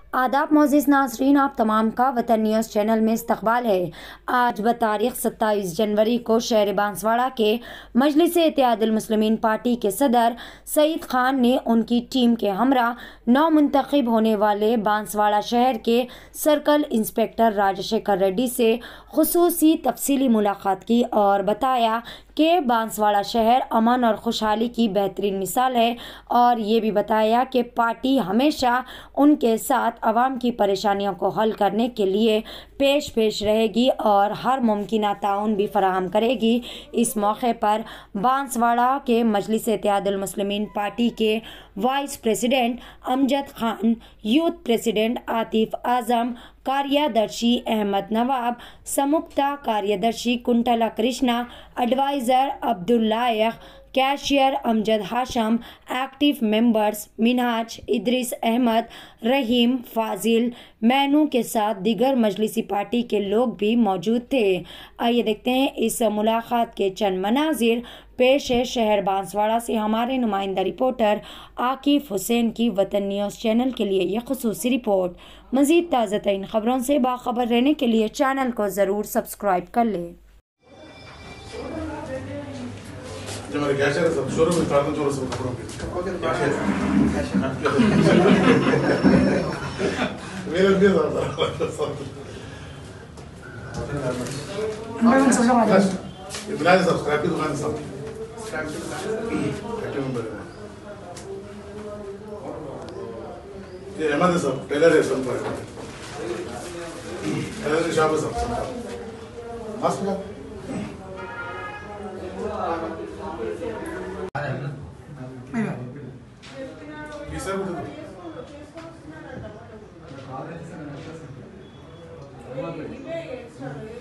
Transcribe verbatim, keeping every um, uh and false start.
आदाब मोअज़्ज़िज़ नाज़रीन, आप तमाम का वतन न्यूज़ चैनल में इस्तकबाल है। आज बतारीख सत्ताईस जनवरी को शहर बांसवाड़ा के मजलिस-ए-इत्तेहादुल मुस्लिमीन पार्टी के सदर सईद खान ने उनकी टीम के हमरा नौ मुंतखब होने वाले बांसवाड़ा शहर के सर्कल इंस्पेक्टर राजशेखर रेड्डी से खुसूसी तफसीली मुलाकात की और बताया कि बांसवाड़ा शहर अमन और खुशहाली की बेहतरीन मिसाल है और ये भी बताया कि पार्टी हमेशा उनके साथ अवाम की परेशानियों को हल करने के लिए पेश पेश रहेगी और हर मुमकिन ताउन भी फराहम करेगी। इस मौके पर बांसवाड़ा के मजलिस-ए-इत्तेहादुल मुस्लिमीन पार्टी के vice president Amjad Khan, youth president Atif Azam, कार्यदर्शी अहमद नवाब, संयुक्त कार्यदर्शी Kuntla Krishna, advisor Abdul Layak, cashier Amjad Hashim, active members Minhaj, Idris Ahmed, Rahim, Fazil, Mainu के साथ दीगर मजलिसी पार्टी के लोग भी मौजूद थे। आइए देखते हैं इस मुलाकात के चंद मनाजिर। पेश है शहर बांसवाड़ा से हमारे नुमाइंदा रिपोर्टर आकिफ हुसैन की वतन न्यूज़ चैनल के लिए यह खुसूसी रिपोर्ट। मज़ीद ताज़ा तरीन खबरों से बाखबर रहने के लिए चैनल को ज़रूर सब्सक्राइब कर लें। जो हमारे कैशियर है सब शोरूम में प्रार्थना चोरों से खबरों के मेरे लिए ज़्यादा ये बिलाज सब्सक्राइब की दुकान सब एक्टिव मेंबर है ये अहमद है सब टेलर है सब पर टेलर की शॉप है सब मस्त है ये सब तो